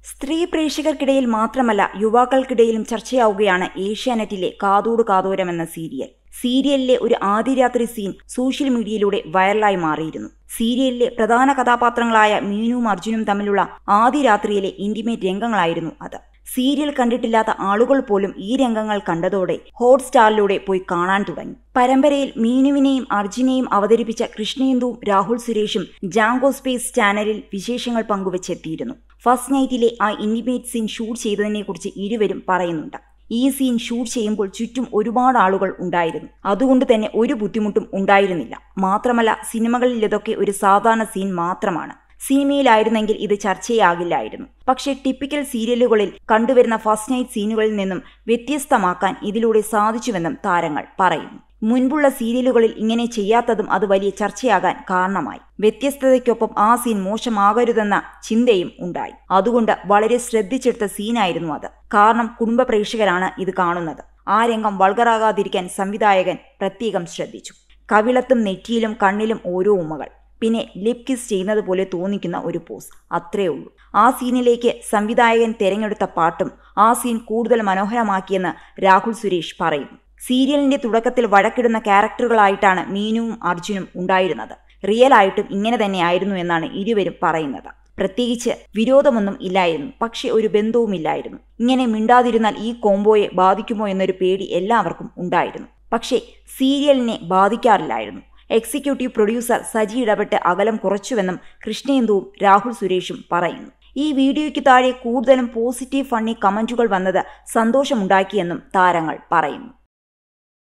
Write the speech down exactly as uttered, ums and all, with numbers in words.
സ്ത്രീ പ്രേക്ഷകർക്കിടയിൽ മാത്രമല്ല യുവാക്കൾക്കിടയിലും ചർച്ചയാവുകയാണ് ഏഷ്യാനെറ്റിലെ കാതോട് കാതോരം എന്ന സീരിയൽ. സീരിയലിലെ ഒരു ആദ്യരാത്രി സീൻ സോഷ്യൽ മീഡിയയിലൂടെ വൈറലായി മാറിയിരുന്നു. സീരിയലിലെ പ്രധാന കഥാപാത്രങ്ങളായ മീനുവും അർജുനും തമ്മിലുള്ള ആദ്യരാത്രിയിലെ ഇന്റിമേറ്റ് രംഗങ്ങളായിരുന്നു അത്. സീരിയൽ കണ്ടിട്ടില്ലാത്ത ആളുകൾ പോലും ഈ രംഗങ്ങൾ കണ്ടതോടെ ഹോട്ട്സ്റ്റാറിലൂടെ പോയി കാണാൻ തുടങ്ങി. പരമ്പരയിൽ മീനുവിനെയും അർജുനെയും അവതരിപ്പിച്ച കൃഷ്ണേന്ദുവും രാഹുൽ സുരേഷും ജാങ്കോ സ്പേസ് ചാനലിൽ വിശേഷങ്ങൾ പങ്കുവച്ചെത്തിയിരുന്നു. ഫസ്റ്റ് നൈറ്റിലെ ആ ഇന്റിമേറ്റ് സീൻ ഷൂട്ട് ചെയ്തതിനെക്കുറിച്ച് ഇരുവരും പറയുന്നുണ്ട്. ഈ സീൻ ഷൂട്ട് ചെയ്യുമ്പോൾ ചുറ്റും ഒരുപാട് ആളുകൾ ഉണ്ടായിരുന്നു. അതുകൊണ്ട് തന്നെ ഒരു ബുദ്ധിമുട്ടും ഉണ്ടായിരുന്നില്ല. മാത്രമല്ല, സിനിമകളിൽ ഇതൊക്കെ ഒരു സാധാരണ സീൻ മാത്രമാണ്. സിനിമയിലായിരുന്നെങ്കിൽ ഇത് ചർച്ചയാകില്ലായിരുന്നു. പക്ഷേ ടിപ്പിക്കൽ സീരിയലുകളിൽ കണ്ടുവരുന്ന ഫസ്റ്റ് നൈറ്റ് സീനുകളിൽ നിന്നും വ്യത്യസ്തമാക്കാൻ ഇതിലൂടെ സാധിച്ചുവെന്നും താരങ്ങൾ പറയുന്നു. മുൻപുള്ള സീരിയലുകളിൽ ഇങ്ങനെ ചെയ്യാത്തതും അത് വലിയ ചർച്ചയാകാൻ കാരണമായി. വ്യത്യസ്തതയ്ക്കൊപ്പം ആ സീൻ മോശമാകരുതെന്ന ചിന്തയും ഉണ്ടായി. അതുകൊണ്ട് വളരെ ശ്രദ്ധിച്ചെടുത്ത സീനായിരുന്നു അത്. കാരണം കുടുംബ പ്രേക്ഷകരാണ് ഇത് കാണുന്നത്. ആ രംഗം വൾഗറാകാതിരിക്കാൻ സംവിധായകൻ പ്രത്യേകം ശ്രദ്ധിച്ചു. കവിളത്തും നെറ്റിയിലും കണ്ണിലും ഓരോ ഉമ്മകൾ, പിന്നെ ലിപ് കിസ് ചെയ്യുന്നത് പോലെ തോന്നിക്കുന്ന ഒരു പോസ്, അത്രേ ഉള്ളൂ. ആ സീനിലേക്ക് സംവിധായകൻ തിരഞ്ഞെടുത്ത പാട്ടും ആ സീൻ കൂടുതൽ മനോഹരമാക്കിയെന്ന് രാഹുൽ സുരേഷ് പറയുന്നു. സീരിയലിന്റെ തുടക്കത്തിൽ വഴക്കിടുന്ന ക്യാരക്ടറുകളായിട്ടാണ് മീനുവും അർജുനും ഉണ്ടായിരുന്നത്. റിയൽ ആയിട്ടും ഇങ്ങനെ തന്നെയായിരുന്നു എന്നാണ് ഇരുവരും പറയുന്നത്. പ്രത്യേകിച്ച് വിരോധമൊന്നും ഇല്ലായിരുന്നു, പക്ഷെ ഒരു ബന്ധവുമില്ലായിരുന്നു. ഇങ്ങനെ മിണ്ടാതിരുന്നാൽ ഈ കോംബോയെ ബാധിക്കുമോ എന്നൊരു പേടി എല്ലാവർക്കും ഉണ്ടായിരുന്നു. പക്ഷേ സീരിയലിനെ ബാധിക്കാറില്ലായിരുന്നു. എക്സിക്യൂട്ടീവ് പ്രൊഡ്യൂസർ സജി ഇടപെട്ട് അകലം കുറച്ചുവെന്നും കൃഷ്ണേന്ദുവും രാഹുൽ സുരേഷും പറയുന്നു. ഈ വീഡിയോയ്ക്ക് താഴെ കൂടുതലും പോസിറ്റീവ് ഫണ്ണി കമന്റുകൾ വന്നത് സന്തോഷമുണ്ടാക്കിയെന്നും താരങ്ങൾ പറയുന്നു.